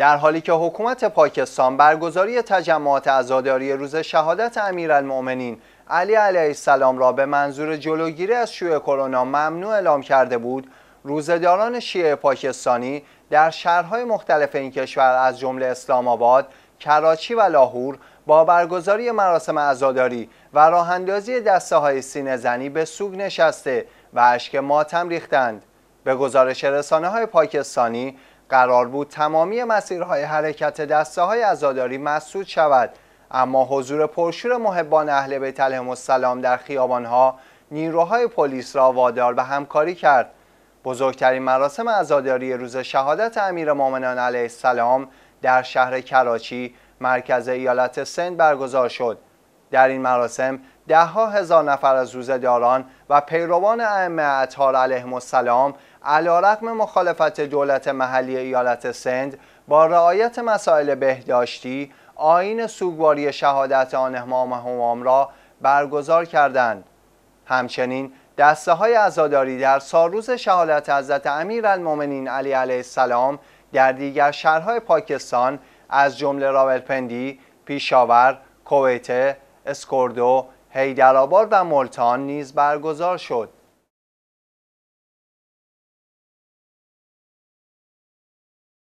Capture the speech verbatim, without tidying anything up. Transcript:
در حالی که حکومت پاکستان برگزاری تجمعات عزاداری روز شهادت امیرالمؤمنین علی علیه السلام را به منظور جلوگیری از شیوع کرونا ممنوع اعلام کرده بود، روزه‌داران شیعه پاکستانی در شهرهای مختلف این کشور از جمله اسلام آباد، کراچی و لاهور با برگزاری مراسم عزاداری و راه‌اندازی دسته‌های سینه‌زنی به سوگ نشسته و اشک ماتم ریختند. به گزارش رسانه‌های پاکستانی قرار بود تمامی مسیرهای حرکت دسته‌های عزاداری مسدود شود، اما حضور پرشور محبان اهل بیت علیهم السلام در خیابان‌ها نیروهای پلیس را وادار به همکاری کرد. بزرگترین مراسم عزاداری روز شهادت امیرالمؤمنین علیه السلام در شهر کراچی، مرکز ایالت سند برگزار شد. در این مراسم ده‌ها هزار نفر از روزه‌داران و پیروان ائمه اطهار علیهم السلام علیرغم مخالفت دولت محلی ایالت سند با رعایت مسائل بهداشتی آیین سوگواری شهادت آن امام همام را برگزار کردند. همچنین دسته‌های عزاداری در سالروز شهادت حضرت امیرالمؤمنین علی علیه السلام در دیگر شهرهای پاکستان از جمله راولپندی، پیشاور، کویته، اسکردو، حیدرآباد و ملتان نیز برگزار شد.